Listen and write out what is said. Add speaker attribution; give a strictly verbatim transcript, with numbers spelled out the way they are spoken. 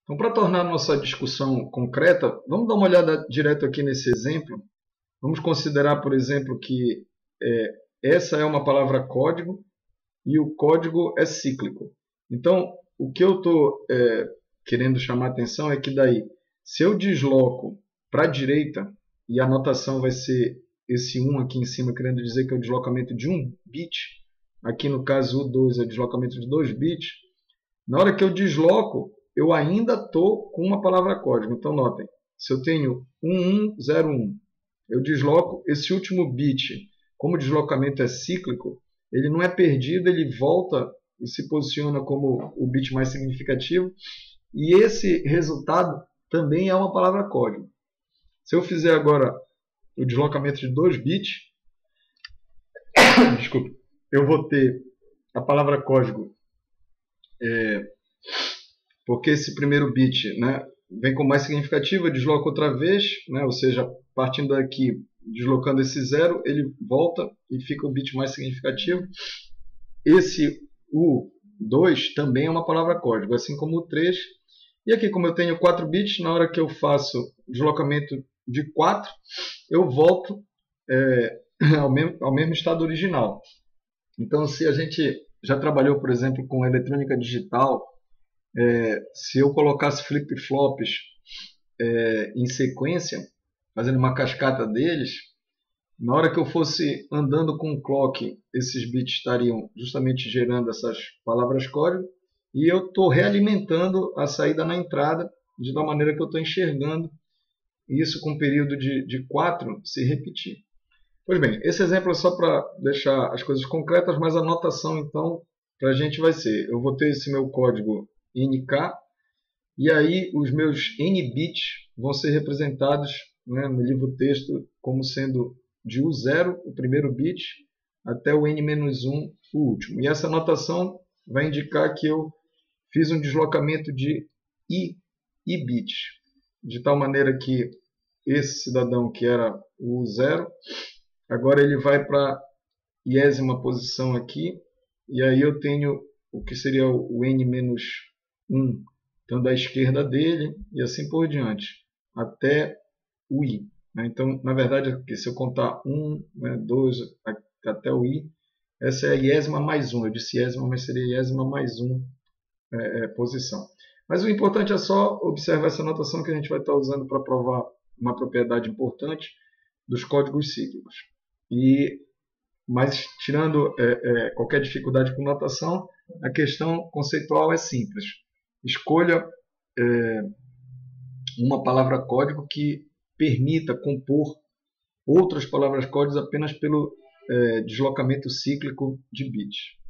Speaker 1: Então, para tornar nossa discussão concreta, vamos dar uma olhada direto aqui nesse exemplo. Vamos considerar, por exemplo, que é, essa é uma palavra código e o código é cíclico. Então, o que eu estou é, querendo chamar a atenção é que daí, se eu desloco para a direita, e a anotação vai ser esse um aqui em cima, querendo dizer que é o deslocamento de um bit, aqui no caso o dois é o deslocamento de dois bits, na hora que eu desloco, eu ainda estou com uma palavra código. Então, notem, se eu tenho um um zero um, eu desloco esse último bit, como o deslocamento é cíclico, ele não é perdido, ele volta e se posiciona como o bit mais significativo. E esse resultado também é uma palavra código. Se eu fizer agora o deslocamento de dois bits, desculpa, eu vou ter a palavra código, é, porque esse primeiro bit, né, vem com mais significativo, eu desloco outra vez, né, ou seja, partindo daqui, deslocando esse zero, ele volta e fica o bit mais significativo. Esse U dois também é uma palavra código, assim como o três. E aqui, como eu tenho quatro bits, na hora que eu faço deslocamento de quatro, eu volto é, ao, mesmo, ao mesmo estado original. Então, se a gente já trabalhou, por exemplo, com eletrônica digital, é, se eu colocasse flip-flops é, em sequência, fazendo uma cascata deles, na hora que eu fosse andando com o clock, esses bits estariam justamente gerando essas palavras código, e eu estou realimentando a saída na entrada, de tal maneira que eu estou enxergando isso com um período de, de quatro se repetir. Pois bem, esse exemplo é só para deixar as coisas concretas, mas a anotação, então, para a gente vai ser, eu vou ter esse meu código N K, e aí os meus N bits vão ser representados, né, no livro texto como sendo de U zero, o primeiro bit, até o N menos um, o último. E essa anotação vai indicar que eu fiz um deslocamento de I, I bits, de tal maneira que esse cidadão que era o U zero, agora ele vai para a iésima posição aqui, e aí eu tenho o que seria o N menos um, então da esquerda dele, e assim por diante, até o I. Então, na verdade, se eu contar um, dois, até o I, essa é a iésima mais um. Eu disse iésima, mas seria iésima mais um é, é, posição. Mas o importante é só observar essa notação que a gente vai estar usando para provar uma propriedade importante dos códigos cíclicos. E, mas, tirando é, é, qualquer dificuldade com notação, a questão conceitual é simples. Escolha é, uma palavra código que permita compor outras palavras códigos apenas pelo é, deslocamento cíclico de bits.